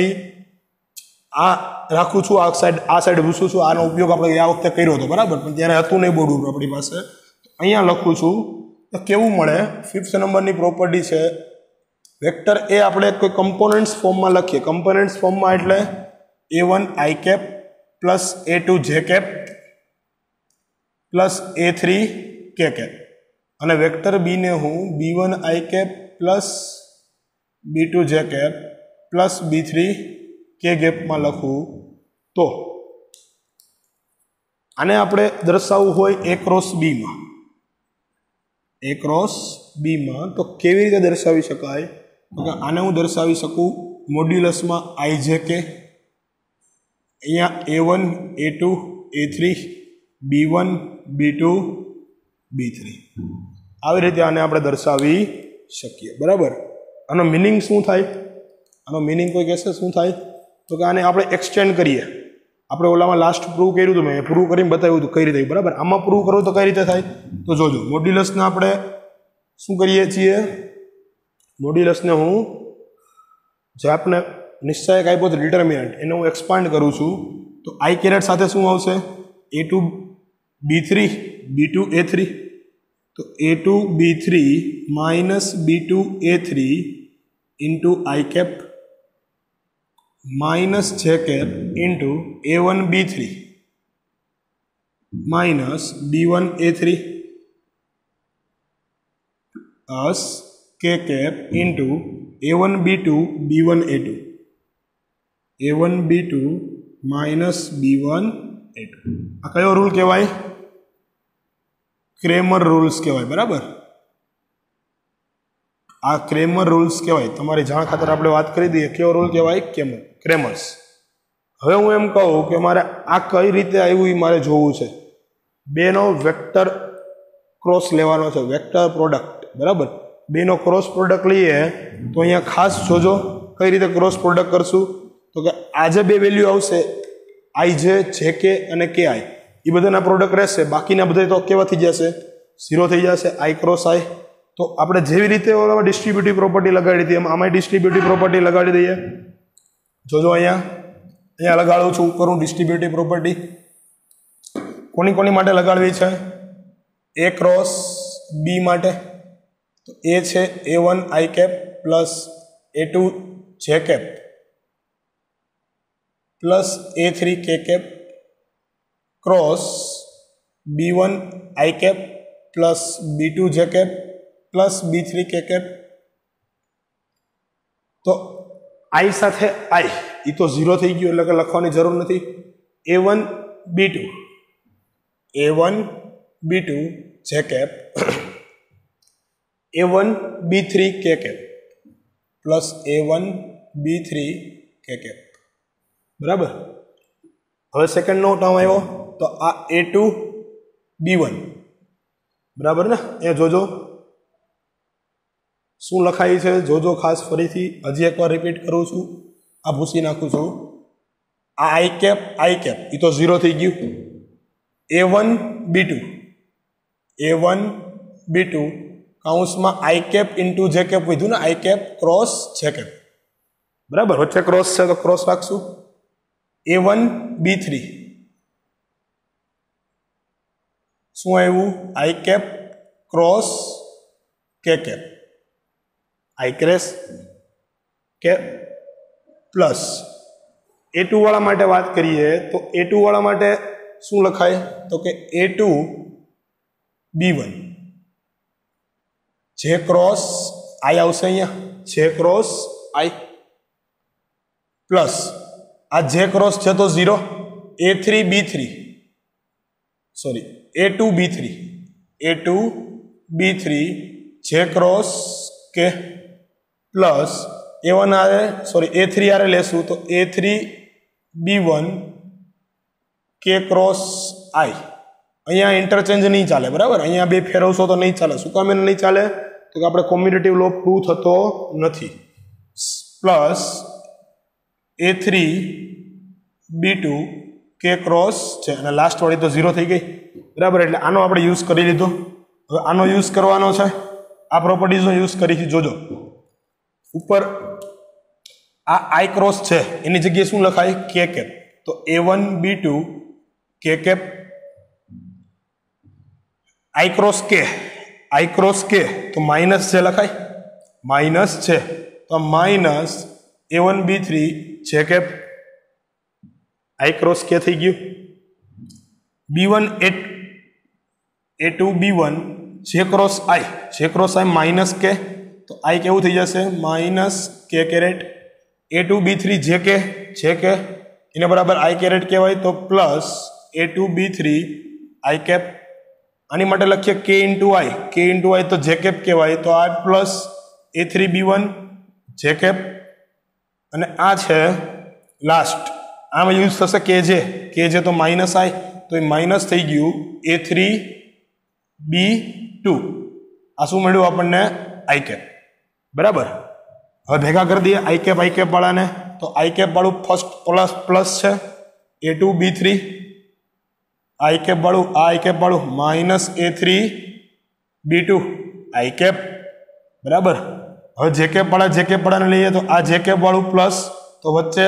આ રાખું છું, આ સાઈડ ભૂસું છું. આનો ઉપયોગ આપણે આ વખતે કર્યો હતો, બરાબર, પણ ત્યારે હતું નહીં બોર્ડ ઉપર આપણી પાસે. અહીંયા લખું છું તો કેવું મળે? ફિફ્થ નંબરની પ્રોપર્ટી છે વેક્ટર એ આપણે કોઈ કમ્પોનન્ટ્સ ફોર્મમાં લખીએ. કમ્પોનન્ટ્સ ફોર્મમાં એટલે A1 I cap plus A2 J cap plus A3 K cap અને વેક્ટર બી ને હું B1 I cap plus B2 J cap plus B3 K ગેપમાં લખું તો આને આપણે દર્શાવવું હોય A ક્રોસ બીમાં, A ક્રોસ બીમાં તો કેવી રીતે દર્શાવી શકાય? તો કે આને હું દર્શાવી શકું મોડ્યુલસમાં IJK. અહીંયા A1 A2 A3 B1 B2 B3 આવી રીતે આને આપણે દર્શાવી શકીએ. બરાબર. આનો મિનિંગ શું થાય? આનો મિનિંગ કોઈ કહેશે શું થાય? તો કે આને આપણે એક્સટેન્ડ કરીએ. આપણે ઓલામાં લાસ્ટ પ્રૂવ કર્યું હતું, મેં પ્રૂવ કરીને બતાવ્યું હતું કઈ રીતે. બરાબર. આમાં પ્રૂવ કરવું તો કઈ રીતે થાય? તો જોજો, મોડ્યુલસને આપણે શું કરીએ છીએ? મોડ્યુલસને હું જે આપણે નિશ્ચયક આપ્યો હતો ડિટર્મિનન્ટ, એને હું એક્સપાન્ડ કરું છું. તો I કેરેટ સાથે શું આવશે? A2 B3 B2 A3. તો A2 B3 minus B2 A3 into I cap minus J cap into A1 B3 minus B1 A3 plus K cap into A1 B2 B1 A2 A1 B2 minus B1 A2 આ કયો rule કહેવાય? Cramer rules કહેવાય, બરાબર? આ Cramer rules કહેવાય. તમારી જાણ ખાતર આપણે વાત કરી દઈએ કયો રૂલ કહેવાય? ક્રેમર્સ. હવે હું એમ કહું કે મારે આ કઈ રીતે આવ્યું એ મારે જોવું છે. બેનો વેક્ટર ક્રોસ લેવાનો છે, વેક્ટર પ્રોડક્ટ, બરાબર? બેનો ક્રોસ પ્રોડક્ટ લઈએ તો અહીંયા ખાસ જોજો કઈ રીતે ક્રોસ પ્રોડક્ટ કરશું. તો કે આ જે બે વેલ્યુ આવશે આઈ જે કે અને કે આઈ એ બધાના પ્રોડક્ટ રહેશે, બાકીના બધા તો કેવા થઈ જશે? 0 થઈ જશે. I cross I. તો આપણે જેવી રીતે ડિસ્ટ્રીબ્યુટિવ પ્રોપર્ટી લગાડી હતી એમ આમાં ડિસ્ટ્રીબ્યુટિવ પ્રોપર્ટી લગાડી દઈએ. જોજો અહીંયા લગાડું છું ઉપર હું ડિસ્ટ્રીબ્યુટિવ પ્રોપર્ટી. કોની માટે લગાડવી છે? એ ક્રોસ બી માટે. તો એ છે A1 આઈ કેપ પ્લસ A2 જે cap plus A3 K cap cross B1 I cap plus B2 J cap plus B3 કે કેપ. તો આઈ સાથે આઈ એ તો 0 થઈ ગયું એટલે કે લખવાની જરૂર નથી. A1 B2 J cap A1 B3 કે કેપ પ્લસ A1 B3 કે કેપ, બરાબર? હવે સેકન્ડનો ટર્મ આવ્યો તો આ A2 B1, બરાબર ને? એ જોજો શું લખાય છે, જોજો ખાસ. ફરીથી હજી એકવાર રિપીટ કરું છું, આ ભૂસી નાખું છું. આ આઈ કેપ એ તો 0 થઈ ગયું. A1 B2 કાઉન્સમાં I cap into J cap વધ્યું ને, I cap cross J cap, બરાબર? વચ્ચે ક્રોસ છે તો ક્રોસ રાખશું. A1 B3 શું આવ્યું? I cap cross K cap, I cross K plus A2 વાળા માટે વાત કરીએ તો A2 વાળા માટે શું લખાય? તો કે A2 B1 જે ક્રોસ આઈ આવશે અહીંયા, જે ક્રોસ આઈ પ્લસ આ જે ક્રોસ છે તો 0. A2 B3 જે ક્રોસ કે પ્લસ A3 આરે લેશું તો A3 B1 કે ક્રોસ આઈ. અહીંયા ઇન્ટરચેન્જ નહીં ચાલે, બરાબર? અહીંયા બે ફેરવશો તો નહીં ચાલે. શું કામ એને નહીં ચાલે? તો કે આપણે કોમ્યુટેટિવ લો પ્રૂવ થતો નથી. પ્લસ A3 B2 કે ક્રોસ છે અને લાસ્ટ વાળી તો 0 થઈ ગઈ, બરાબર? એટલે આનો આપણે યુઝ કરી લીધો. હવે આનો યુઝ કરવાનો છે, આ પ્રોપર્ટીઝનો યુઝ કરીશું. જોજો ઉપર આ આઈ ક્રોસ છે એની જગ્યાએ શું લખાય? કે કેપ. તો A1 B2 કે કેપ આઈ ક્રોસ કે તો માઇનસ છે લખાય, માઇનસ છે તો માઇનસ A1 B3 જે કેપ આઈ ક્રોસ કે થઈ ગયું. B1 A2 B1 જે ક્રોસ આઈ માઇનસ કે તો આઈ કેવું થઈ જશે? માઇનસ કે કેરેટ. A2 B3 જે કે એને બરાબર આઈ કેરેટ કહેવાય તો plus A2 B3 I cap. આની માટે લખીએ કે ઇન્ટુ આઈ તો જે કેપ કહેવાય તો આ પ્લસ A3 B1 જે કેપ અને આ છે લાસ્ટ. આમાં યુઝ થશે કે જે તો માઇનસ આઈ તો એ માઇનસ થઈ ગયું A3 B2. આ શું મળ્યું આપણને? આઈ કેપ, બરાબર? હવે ભેગા કરી દઈએ આઈ કેપ વાળાને. તો આઈ કેપ વાળું ફર્સ્ટ પ્લસ છે A2 B3, આઈ કેપ વાળું minus A3 B2 I cap, બરાબર? હવે જે કેપ વાળાને લઈએ તો આ જે કેપ વાળું પ્લસ, તો વચ્ચે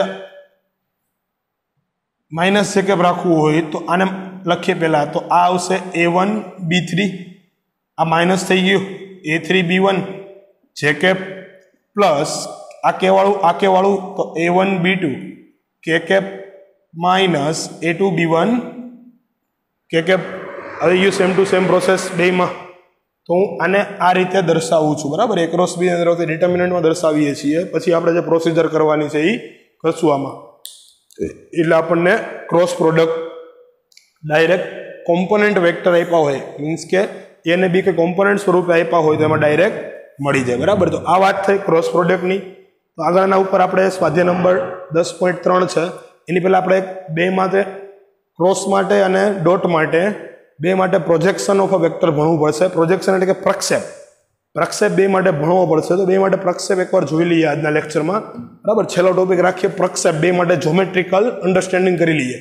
માઇનસ જે કેપ રાખવું હોય તો આને લખીએ પહેલા. તો આ આવશે A1 B3, આ માઇનસ થઈ ગયું A3 B1 જે કેપ પ્લસ આ કે વાળું તો A1 B2 કે cap minus A2 B1 K cap. હવે you same to same process બેમાં. તો હું આને આ રીતે દર્શાવું છું, બરાબર. a ક્રોસ b અંદર ડિટર્મિનન્ટમાં દર્શાવીએ છીએ, પછી આપણે જે પ્રોસિજર કરવાની છે એ કરશું આમાં. એટલે આપણને cross product direct component vector આપ્યા હોય, મીન્સ કે એ અને બી કે કોમ્પોનન્ટ સ્વરૂપે આપ્યા હોય તો એમાં ડાયરેક્ટ મળી જાય, બરાબર. તો આ વાત થઈ ક્રોસ પ્રોડક્ટની. તો આગળના ઉપર આપણે સ્વાધ્યાય નંબર 10.3 છે. એની પહેલાં આપણે બે માટે ક્રોસ માટે અને ડોટ માટે બે માટે પ્રોજેક્શન ઓફ અ વેક્ટર ભણવું પડશે. પ્રોજેક્શન એટલે કે પ્રક્ષેપ બે માટે ભણવો પડશે. તો બે માટે પ્રક્ષેપ એકવાર જોઈ લઈએ આજના લેક્ચરમાં, બરાબર. છેલ્લો ટોપિક રાખીએ પ્રક્ષેપ, બે માટે જ્યોમેટ્રિકલ અન્ડરસ્ટેન્ડિંગ કરી લઈએ.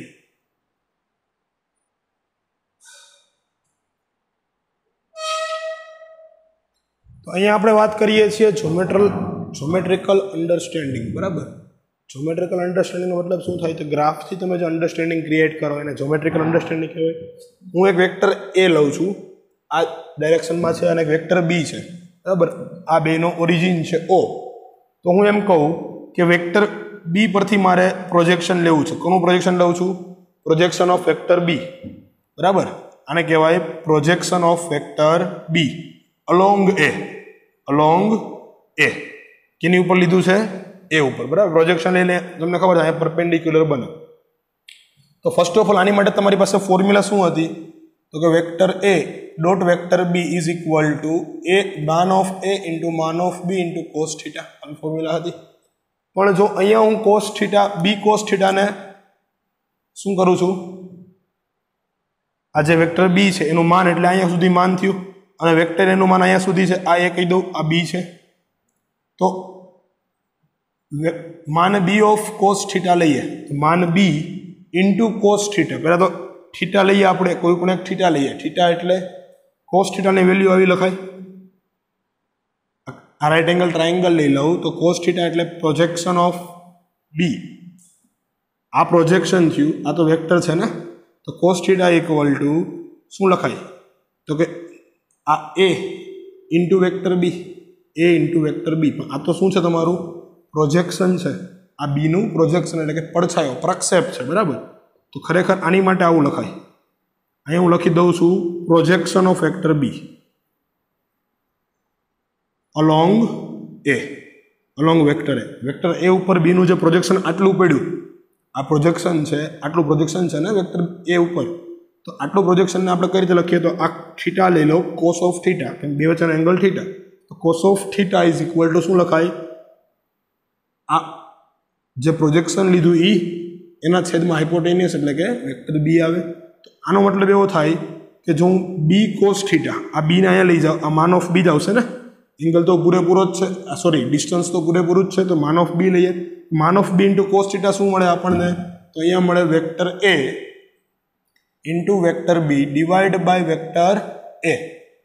તો અહીંયા આપણે વાત કરીએ છીએ જ્યોમેટ્રિકલ અન્ડરસ્ટેન્ડિંગ, બરાબર. જ્યોમેટ્રિકલ અન્ડરસ્ટેન્ડિંગનો મતલબ શું થાય? તો ગ્રાફથી તમે જે અન્ડરસ્ટેન્ડિંગ ક્રિએટ કરો એને જ્યોમેટ્રિકલ અન્ડરસ્ટેન્ડિંગ કહેવાય. હું એક વેક્ટર એ લઉં છું, આ ડાયરેક્શનમાં છે, અને એક વેક્ટર બી છે, બરાબર. આ બેનો ઓરિજિન છે O. તો હું એમ કહું કે વેક્ટર બી પરથી મારે પ્રોજેક્શન લેવું છે. કોનું પ્રોજેક્શન લઉં છું? પ્રોજેક્શન ઓફ વેક્ટર બી, બરાબર. આને કહેવાય projection of vector B along A. કેની ઉપર લીધું છે? એ ઉપર, બરાબર. પ્રોજેક્શન લઈને તમને ખબર છે અહીંયા પરપેન્ડિક્યુલર બને. તો ફર્સ્ટ ઓફ ઓલ આની માટે તમારી પાસે ફોર્મ્યુલા શું હતી? તો કે vector A dot vector B is equal to A માન ઓફ એ ઇન્ટુ માન of B into cos theta. આ ફોર્મ્યુલા હતી. પણ જો અહીંયા હું કોસ થીટા બી કોસ થીટાને શું કરું છું? આ જે વેક્ટર બી છે એનું માન એટલે અહીંયા સુધી માન થયું, અને વેક્ટર એનું માન અહીંયા સુધી છે. આ એ કહી દઉં, આ બી છે. તો માન બી ઓફ કોસ થીટા લઈએ, તો માન બી ઇન્ટુ કોસ થીટા. પહેલાં તો થીટા લઈએ આપણે, કોઈ પણ એક થીટા લઈએ. થીટા એટલે કોસ થીટાની વેલ્યુ આવી લખાય. આ રાઇટ એંગલ ટ્રાયેંગલ લઈ લઉં તો કોસ થીટા એટલે પ્રોજેક્શન ઓફ બી. આ પ્રોજેક્શન થયું, આ તો વેક્ટર છે ને. તો કોસ થીટા ઇક્વલ ટુ શું લખાય? તો કે આ A into vector B, A into vector B. પણ આ તો શું છે? તમારું પ્રોજેક્શન છે. આ બીનું પ્રોજેક્શન એટલે કે પડછાયો, પ્રક્ષેપ છે, બરાબર. તો ખરેખર આની માટે આવું લખાય. અહીંયા હું લખી દઉં છું projection of vector B along vector A. Vector A ઉપર બીનું જે પ્રોજેક્શન આટલું પડ્યું, આ પ્રોજેક્શન છે, આટલું પ્રોજેક્શન છે ને વેક્ટર એ ઉપર. તો આટલું પ્રોજેક્શનને આપણે કઈ રીતે લખીએ? તો આ થીટા લઈ લો, કોસ ઓફ થીટા, કેમ બે વચ્ચેનો એંગલ થીટા. તો cos of theta is equal to શું લખાય? આ જે પ્રોજેક્શન લીધું ઈ એના છેદમાં હાઇપોટેનિયસ એટલે કે વેક્ટર બી આવે. તો આનો મતલબ એવો થાય કે જો હું બી કોસ થીટા, આ બીને અહીંયા લઈ જાઉં, આ માન ઓફ બી જ આવશે ને. એંગલ તો પૂરેપૂરો જ છે, સોરી ડિસ્ટન્સ તો પૂરેપૂરું જ છે. તો માન ઓફ બી લઈએ, માન of B into cos theta શું મળે આપણને? તો અહીંયા મળે vector A into vector B divide by vector A.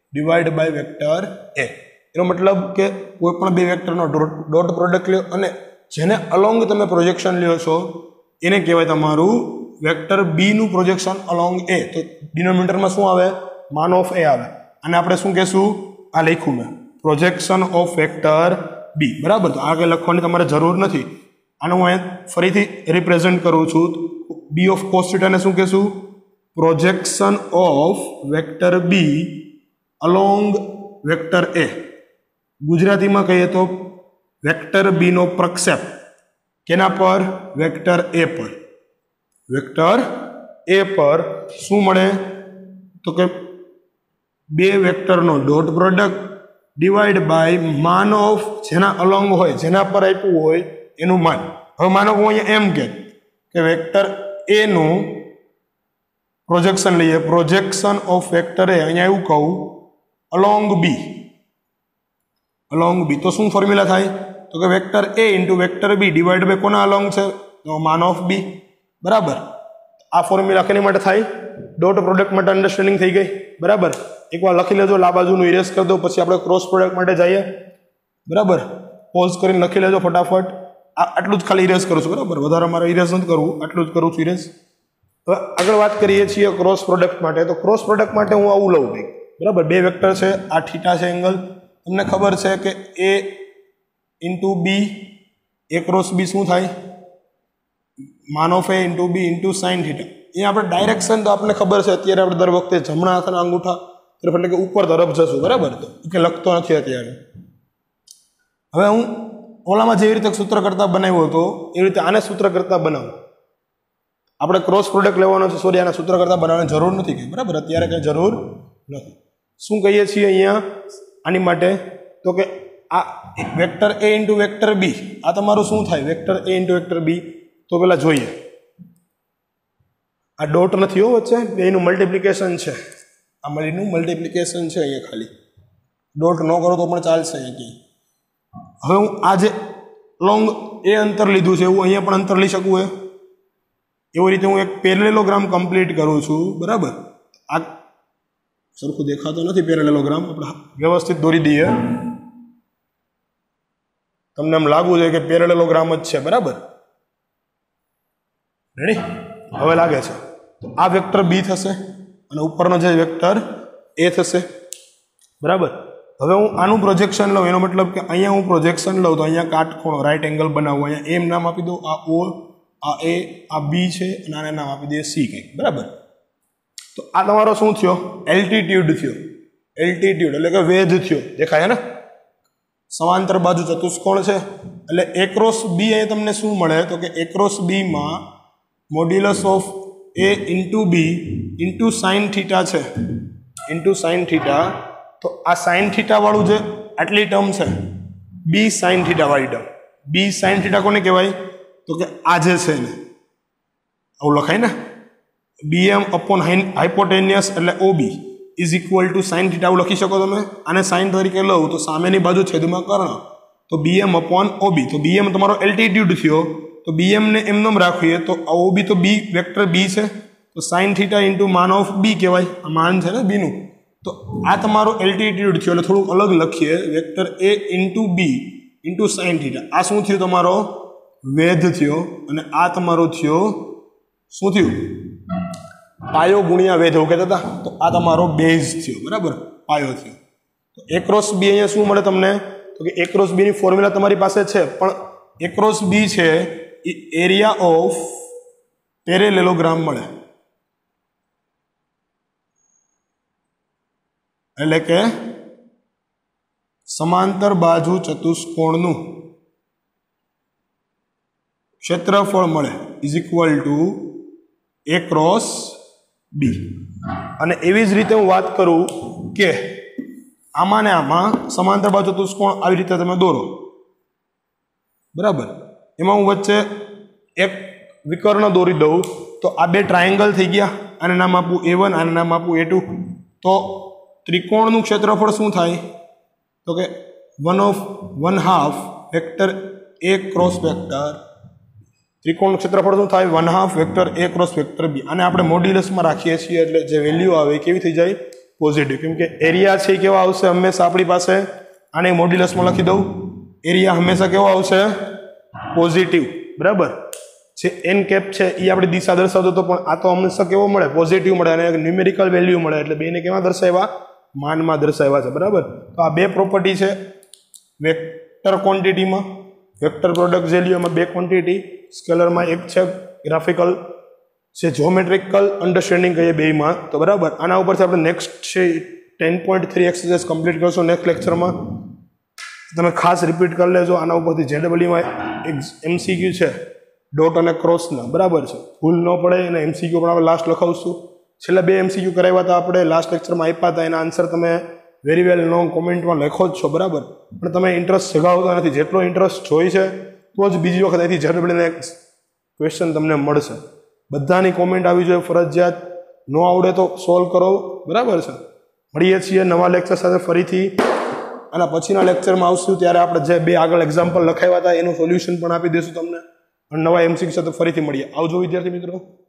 એનો મતલબ કે કોઈ પણ બે વેક્ટરનો ડોટ પ્રોડક્ટ લ્યો અને જેને અલોંગ તમે પ્રોજેક્શન લ્યો છો એને કહેવાય તમારું વેક્ટર બીનું પ્રોજેક્શન અલોંગ એ. તો ડિનોમિનેટરમાં શું આવે? માન ઓફ એ આવે. અને આપણે શું કહેશું? આ લખ્યું મેં પ્રોજેક્શન ઓફ વેક્ટર બી, બરાબર. તો આ કંઈ લખવાની તમારે જરૂર નથી. આને હું અહીંયા ફરીથી રિપ્રેઝન્ટ કરું છું. બી ઓફ કોસ થીટાને શું કહેશું? Projection of vector B along vector A. ગુજરાતીમાં કહીએ તો વેક્ટર બીનો પ્રક્ષેપ કેના પર? વેક્ટર એ પર. વેક્ટર એ પર શું મળે? તો કે બે વેક્ટરનો ડોટ પ્રોડક્ટ ડિવાઈડ બાય માન ઓફ જેના અલોંગ હોય, જેના પર આપ્યું હોય એનું માન. હવે માનો હું અહીંયા એમ કે વેક્ટર એ નું પ્રોજેક્શન લઈએ, પ્રોજેક્શન ઓફ વેક્ટર એ. અહીંયા એવું કહું અલોંગ બી. તો શું ફોર્મ્યુલા થાય? તો કે vector A into vector B divide by કોના અલોંગ છે? તો માન ઓફ બી, બરાબર. આ ફોર્મ્યુલા કેની માટે થાય? ડોટ પ્રોડક્ટ માટે અન્ડરસ્ટેન્ડિંગ થઈ ગઈ, બરાબર. એકવાર લખી લેજો, લા બાજુનું ઇરેઝ કરી દો, પછી આપણે ક્રોસ પ્રોડક્ટ માટે જઈએ, બરાબર. પોઝ કરીને લખી લેજો ફટાફટ. આટલું જ ખાલી ઇરેઝ કરું છું, બરાબર. વધારે મારે ઇરેઝ નથી કરવું, આટલું જ કરું છું ઇરેઝ. હવે આગળ વાત કરીએ છીએ ક્રોસ પ્રોડક્ટ માટે. તો ક્રોસ પ્રોડક્ટ માટે હું આવું લઉં કંઈક, બરાબર. બે વેક્ટર છે, આ થીટા છે એંગલ. તમને ખબર છે કે એ ઇન્ટુ બી, એ ક્રોસ બી શું થાય? માન of A into B into sine theta. એ આપણે ડાયરેક્શન તો આપણને ખબર છે, અત્યારે આપણે દર વખતે જમણા હાથના અંગૂઠા તરફ એટલે કે ઉપર તરફ જશું, બરાબર? તો કે લખતો નથી અત્યારે. હવે હું ઓલામાં જેવી રીતે સૂત્ર કરતા બનાવ્યો હતો એવી રીતે આને સૂત્ર કરતા બનાવું. આપણે ક્રોસ પ્રોડક્ટ લેવાનો છે, સોરી આને સૂત્ર કરતા બનાવવાની જરૂર નથી કંઈ, બરાબર? અત્યારે કંઈ જરૂર નથી. શું કહીએ છીએ અહીંયા આની માટે? તો કે આ vector A into vector B, આ તમારું શું થાય? Vector A into vector B. તો પેલા જોઈએ, આ ડોટ નથી હો વચ્ચે, બેનું મલ્ટિપ્લિકેશન છે. આ મળીનું મલ્ટિપ્લિકેશન છે અહીંયા, ખાલી ડોટ ન કરો તો પણ ચાલશે અહીંયા. હવે હું આ જે લોંગ એ અંતર લીધું છે એવું અહીંયા પણ અંતર લઈ શકું. એવી રીતે હું એક પેરેલેલોગ્રામ કમ્પ્લીટ કરું છું, બરાબર? આ સરખું દેખાતો નથી પેરેલેલોગ્રામ, આપણે વ્યવસ્થિત દોરી દઈએ. તમને એમ લાગવું જોઈએ કે પેરેલેલોગ્રામ જ છે, બરાબર? રેડી? હવે લાગે છે. તો આ વેક્ટર બી થશે અને ઉપરનો જે વેક્ટર એ થશે, બરાબર? હવે હું આનું પ્રોજેક્શન લઉં, એનો મતલબ કે અહીંયા હું પ્રોજેક્શન લઉં તો અહીંયા કાટખૂણો રાઈટ એંગલ બનાવવું, અહીંયા એમ નામ આપી દઉં, આ ઓ, આ એ, આ બી છે અને આને નામ આપી દઈએ સી કંઈક, બરાબર? તો આ તમારો શું થયો? એલ્ટિટ્યુડ થયો. એલ્ટિટ્યુડ એટલે કે વેધ થયો, દેખાય ને? સમાંતર બાજુ ચતુષ્કોણ છે એટલે એક્રોસ બી એ તમને શું મળે? તો કે એક્રોસ બીમાં modulus of A into B into sine theta છે, ઇન્ટુ સાઇન થીટા. તો આ સાઇન થીટા વાળું જે આટલી ટર્મ છે, બી સાઇન થીટા વાળી ટર્મ, બી સાઇન થીટા કોને કહેવાય? તો કે આ જે છે ને આવું લખાય ને, બીએમ અપોન હાઇપોટેનિયસ એટલે OB is equal to sine theta, આવું લખી શકો તમે. આને સાઇન તરીકે લઉં તો સામેની બાજુ છેદમાં કર્ણ, તો બીએમ અપોન ઓબી. તો બીએમ તમારો એલ્ટિટ્યુડ થયો, તો બીએમને એમનેમ રાખીએ તો ઓબી તો બી વેક્ટર બી છે, તો સાઇન થીટા ઇન્ટુ માન ઓફ બી કહેવાય, આ માન છે ને બીનું. તો આ તમારો એલ્ટિટ્યુડ થયો, એટલે થોડુંક અલગ લખીએ, vector A into B into sine theta. આ શું થયું? તમારો વેધ થયો. અને આ તમારો થયો શું થયું? પાયો ગુણ્યા વેધ, એવું કહેતા હતા. તો આ તમારો બેઝ થયો, બરાબર? પાયો થયો. તો એક્રોસ બી અહીંયા શું મળે તમને? તો કે એક્રોસ બીની ફોર્મ્યુલા તમારી પાસે છે, પણ એક્રોસ બી છે એ એરિયા ઓફ પેરેલેલોગ્રામ મળે, એટલે કે સમાંતર બાજુ ચતુષ્કોણનું ક્ષેત્રફળ મળે, is equal to A cross B. અને એવી જ રીતે હું વાત કરું કે આમાં ને આમાં સમાંતર બાજુ ચતુષ્કોણ આવી રીતે તમે દોરો, બરાબર? એમાં હું વચ્ચે એક વિકર્ણ દોરી દઉં તો આ બે ટ્રાયેંગલ થઈ ગયા, આને નામ આપું A1, આને નામ આપું A2. તો ત્રિકોણનું ક્ષેત્રફળ શું થાય? તો કે 1/2 વેક્ટર A ક્રોસ વેક્ટર. ત્રિકોણનું ક્ષેત્રફળ શું થાય? 1/2 vector A cross vector B. આને આપણે મોડ્યુલસમાં રાખીએ છીએ એટલે જે વેલ્યુ આવે એ કેવી થઈ જાય? પોઝિટિવ. કેમ કે એરિયા છે એ કેવા આવશે હંમેશા આપણી પાસે? આને મોડ્યુલસમાં લખી દઉં, એરિયા હંમેશા કેવો આવશે? પોઝિટિવ, બરાબર? જે એન કેપ છે એ આપણી દિશા દર્શાવતો હતો, પણ આ તો હંમેશા કેવો મળે? પોઝિટિવ મળે. અને ન્યુમેરિકલ વેલ્યુ મળે, એટલે બેને કેવા દર્શાવ્યા? માનમાં દર્શાવ્યા છે, બરાબર? તો આ બે પ્રોપર્ટી છે વેક્ટર ક્વોન્ટિટીમાં. વેક્ટર પ્રોડક્ટ જે લ્યો એમાં બે ક્વોન્ટિટી, સ્કેલરમાં એક છે ગ્રાફિકલ, છે જ્યોમેટ્રિકલ અન્ડરસ્ટેન્ડિંગ કહીએ બેમાં. તો બરાબર, આના ઉપરથી આપણે નેક્સ્ટ છે 10.3 એક્સરસાઇઝ કમ્પ્લીટ કરશો નેક્સ્ટ લેક્ચરમાં. તમે ખાસ રિપીટ કરી લેજો. આના ઉપરથી JEEમાં MCQ છે ડોટ અને ક્રોસના, બરાબર છે? ભૂલ ન પડે. અને MCQ પણ આપણે લાસ્ટ લખાવશું. છેલ્લા 2 MCQ કરાવ્યા હતા આપણે, લાસ્ટ લેક્ચરમાં આપ્યા હતા. એના આન્સર તમે વેરી વેલ નો કોમેન્ટમાં લખો જ છો, બરાબર? પણ તમે ઇન્ટરેસ્ટ જગાવતા નથી. જેટલો ઇન્ટરેસ્ટ જોઈ છે તો જ બીજી વખત અહીંથી JEEના ક્વેશ્ચન તમને મળશે. બધાની કોમેન્ટ આવી જોઈએ ફરજિયાત. ન આવડે તો સોલ્વ કરો, બરાબર છે? મળીએ છીએ નવા લેક્ચર સાથે ફરીથી. અને પછીના લેક્ચરમાં આવશું ત્યારે આપણે જે 2 આગળ એક્ઝામ્પલ લખાવ્યા હતા એનું સોલ્યુશન પણ આપી દઈશું તમને. અને નવા MCQ સાથે ફરીથી મળીએ. આવજો વિદ્યાર્થી મિત્રો.